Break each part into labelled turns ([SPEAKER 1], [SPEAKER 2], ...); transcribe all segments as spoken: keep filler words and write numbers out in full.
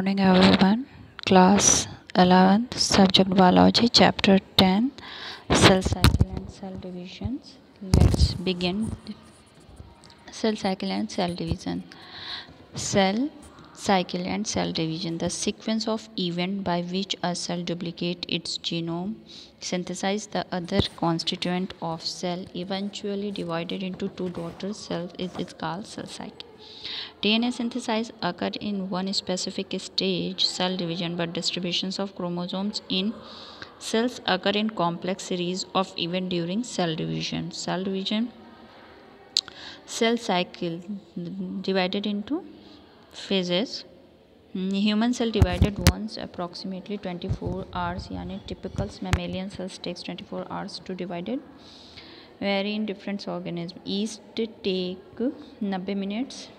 [SPEAKER 1] morning everyone. Class eleven, subject biology, chapter ten, cell cycle and cell divisions. Let's begin. Cell cycle and cell division. Cell cycle and cell division, the sequence of events by which a cell duplicates its genome, synthesizes the other constituent of cell, eventually divided into two daughter cells, is, is called cell cycle. D N A synthesis occurs in one specific stage, cell division, but distributions of chromosomes in cells occur in complex series of events during cell division. Cell division, cell cycle divided into phases. Human cell divided once approximately twenty-four hours, यानी typical mammalian cells takes twenty-four hours to divided. Vary in different organisms. Yeast take ninety minutes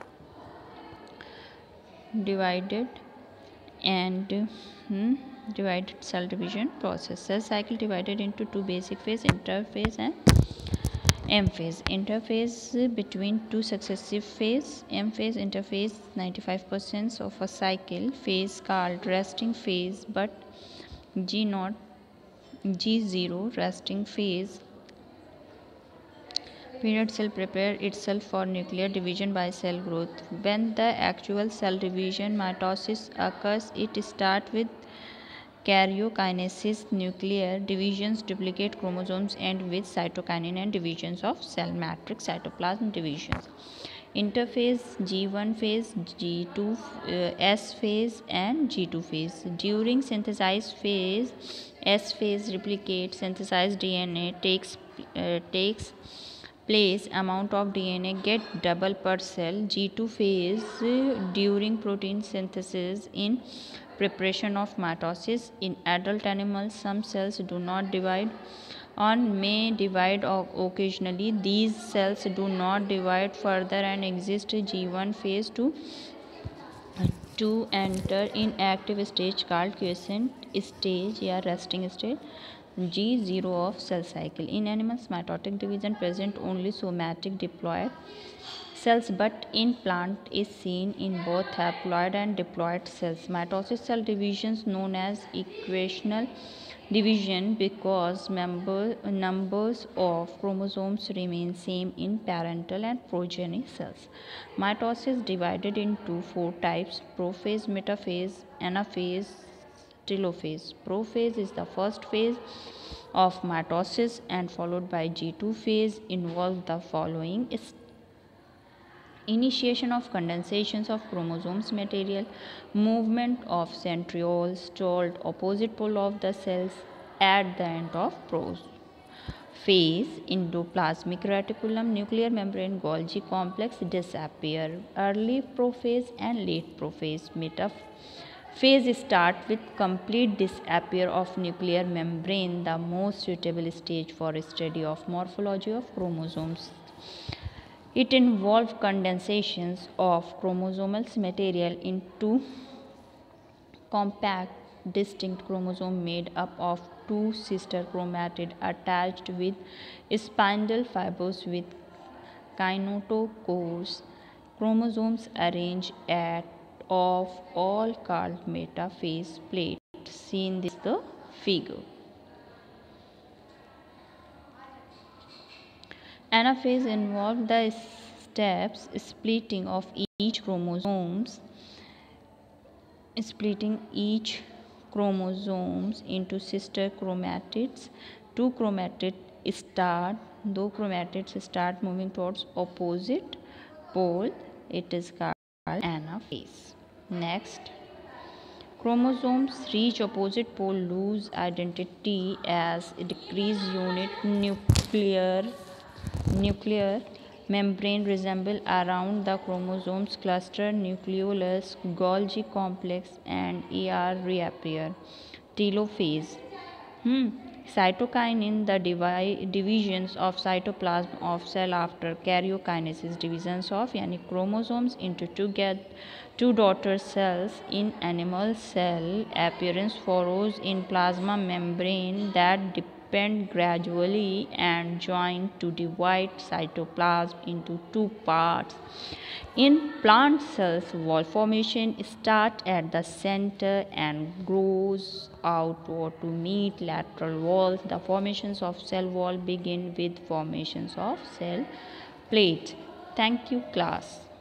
[SPEAKER 1] divided and hmm, divided cell division process. Cell cycle divided into two basic phase, interphase and M phase. Interphase between two successive phase. M phase interphase ninety-five percent of a cycle phase called resting phase, but G naught G zero resting phase period cell prepare itself for nuclear division by cell growth. When the actual cell division mitosis occurs, it starts with karyokinesis, nuclear divisions, duplicate chromosomes, and with cytokinin and divisions of cell matrix, cytoplasm divisions. Interphase G one phase, G two uh, S phase and G two phase. During synthesis phase, S phase replicates synthesized D N A takes uh, takes place, amount of D N A get double per cell. G two phase uh, during protein synthesis in preparation of mitosis. In adult animals, some cells do not divide or may divide occasionally. These cells do not divide further and exist G one phase to to enter in active stage called quiescent stage or resting stage. G zero of cell cycle. In animals, mitotic division present only somatic diploid cells, but in plant is seen in both haploid and diploid cells. Mitosis cell divisions known as equational division because member, numbers of chromosomes remain same in parental and progeny cells. Mitosis divided into four types: prophase, metaphase, anaphase, telophase. Prophase is the first phase of mitosis and followed by G two phase involves the following: initiation of condensations of chromosomes material, movement of centrioles toward opposite pole of the cells. At the end of prose phase, endoplasmic reticulum, nuclear membrane, Golgi complex disappear. Early prophase and late prophase. Metaphase start with complete disappear of nuclear membrane, the most suitable stage for study of morphology of chromosomes. It involves condensations of chromosomal material into compact distinct chromosome made up of two sister chromatids attached with spindle fibers with kinetochores. Chromosomes arranged at of all called metaphase plate. Seen this the figure. Anaphase involves the steps splitting of each chromosomes splitting each chromosomes into sister chromatids. Two chromatids start two chromatids start moving towards opposite pole. It is called anaphase. Next, chromosomes reach opposite pole, lose identity as decrease unit nuclear nuclear membrane resemble around the chromosomes cluster, nucleolus, Golgi complex, and E R reappear. Telophase. Hmm. Cytokinin, the divi- divisions of cytoplasm of cell after karyokinesis, divisions of yani chromosomes into two get two daughter cells. In animal cell, appearance furrows in plasma membrane that bend gradually and join to divide cytoplasm into two parts. In plant cells, wall formation starts at the center and grows outward to meet lateral walls. The formations of cell wall begin with formations of cell plate. Thank you, class.